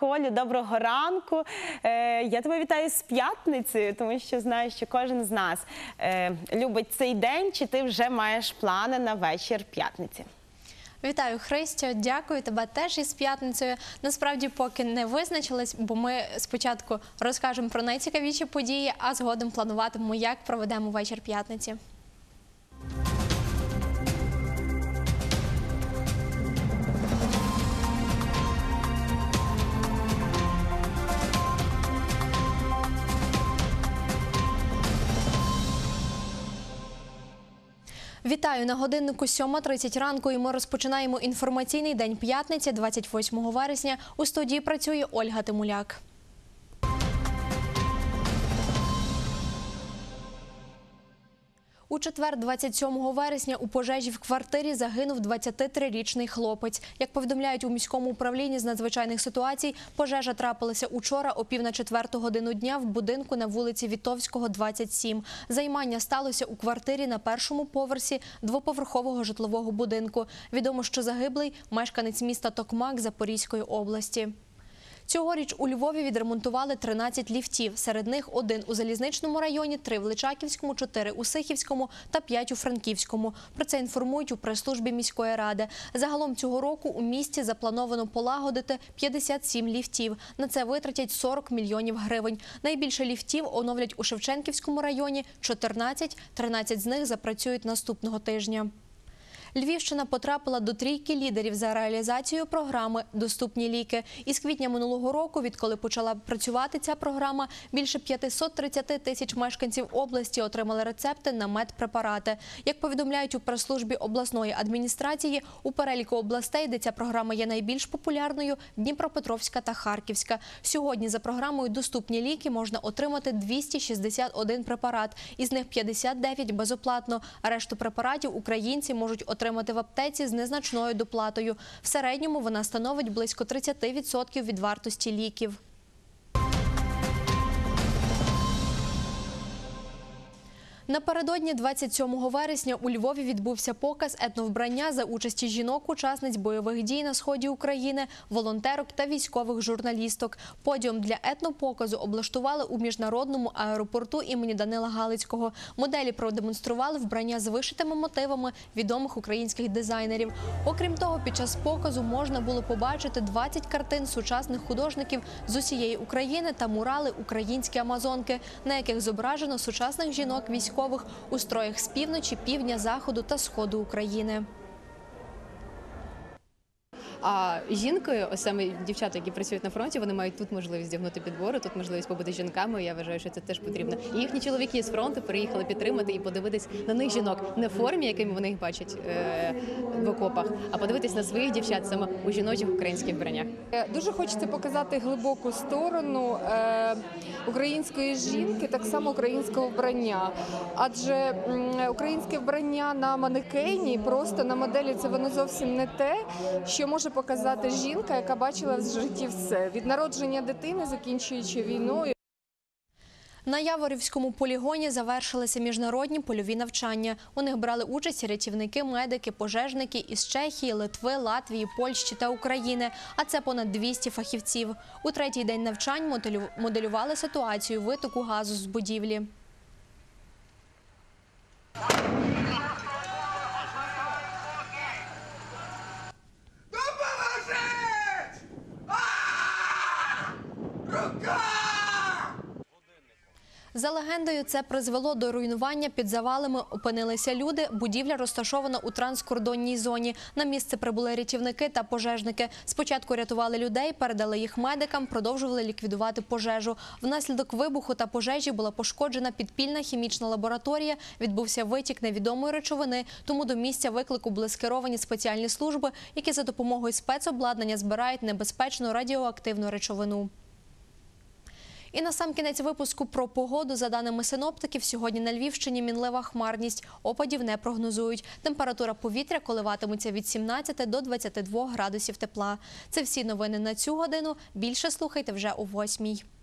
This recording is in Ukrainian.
Так, Олю, доброго ранку. Я тебе вітаю з п'ятницею, тому що знаю, що кожен з нас любить цей день. Чи ти вже маєш плани на вечір п'ятниці? Вітаю, Христю, дякую, тебе теж із п'ятницею. Насправді, поки не визначились, бо ми спочатку розкажемо про найцікавіші події, а згодом плануватимемо, як проведемо вечір п'ятниці. Вітаю! На годиннику 7:30 ранку і ми розпочинаємо інформаційний день п'ятниці, 28 вересня. У студії працює Ольга Тимуляк. У четвер, 27 вересня, у пожежі в квартирі загинув 23-річний хлопець. Як повідомляють у міському управлінні з надзвичайних ситуацій, пожежа трапилася учора о 3:45 дня в будинку на вулиці Вітовського, 27. Займання сталося у квартирі на першому поверсі двоповерхового житлового будинку. Відомо, що загиблий – мешканець міста Токмак Запорізької області. Цьогоріч у Львові відремонтували 13 ліфтів. Серед них 1 у Залізничному районі, 3 в Личаківському, 4 у Сихівському та 5 у Франківському. Про це інформують у прес-службі міської ради. Загалом цього року у місті заплановано полагодити 57 ліфтів. На це витратять 40 мільйонів гривень. Найбільше ліфтів оновлять у Шевченківському районі – 14, 13 з них запрацюють наступного тижня. Львівщина потрапила до трійки лідерів за реалізацією програми «Доступні ліки». Із квітня минулого року, відколи почала працювати ця програма, більше 530 тисяч мешканців області отримали рецепти на медпрепарати. Як повідомляють у прес-службі обласної адміністрації, у переліку областей, де ця програма є найбільш популярною – Дніпропетровська та Харківська. Сьогодні за програмою «Доступні ліки» можна отримати 261 препарат, із них 59 безоплатно, а решту препаратів українці можуть отримати в аптеці з незначною доплатою. В середньому вона становить близько 30% від вартості ліків. Напередодні 27 вересня у Львові відбувся показ етновбрання за участі жінок-учасниць бойових дій на сході України, волонтерок та військових журналісток. Подіум для етнопоказу облаштували у міжнародному аеропорту імені Данила Галицького. Моделі продемонстрували вбрання з вишитими мотивами відомих українських дизайнерів. Окрім того, під час показу можна було побачити 20 картин сучасних художників з усієї України та мурали «Українські амазонки», на яких зображено сучасних жінок військових у строях з півночі, півдня, заходу та сходу України. А жінки, ось саме дівчата, які працюють на фронті, вони мають тут можливість здягнути підбори, тут можливість побути жінками. Я вважаю, що це теж потрібно. І їхні чоловіки з фронту приїхали підтримати і подивитись на них жінок. Не в формі, якими вони їх бачать в окопах, а подивитись на своїх дівчат саме у жіночих українських вбраннях. Дуже хочеться показати глибоку сторону української жінки, так само українського вбрання. Адже українське вбрання на манекені, просто на моделі, це воно зовсім не те, що може показати жінка, яка бачила в житті все. Від народження дитини, закінчуючи війною. На Яворівському полігоні завершилися міжнародні польові навчання. У них брали участь рятівники, медики, пожежники із Чехії, Литви, Латвії, Польщі та України. А це понад 200 фахівців. У третій день навчань моделювали ситуацію витоку газу з будівлі. За легендою, це призвело до руйнування. Під завалами опинилися люди. Будівля розташована у транскордонній зоні. На місце прибули рятівники та пожежники. Спочатку рятували людей, передали їх медикам, продовжували ліквідувати пожежу. Внаслідок вибуху та пожежі була пошкоджена підпільна хімічна лабораторія, відбувся витік невідомої речовини, тому до місця виклику були скеровані спеціальні служби, які за допомогою спецобладнання збирають небезпечну радіоактивну речовину. І насамкінець випуску про погоду. За даними синоптиків, сьогодні на Львівщині мінлива хмарність. Опадів не прогнозують. Температура повітря коливатиметься від 17 до 22 градусів тепла. Це всі новини на цю годину. Більше слухайте вже о 8-й.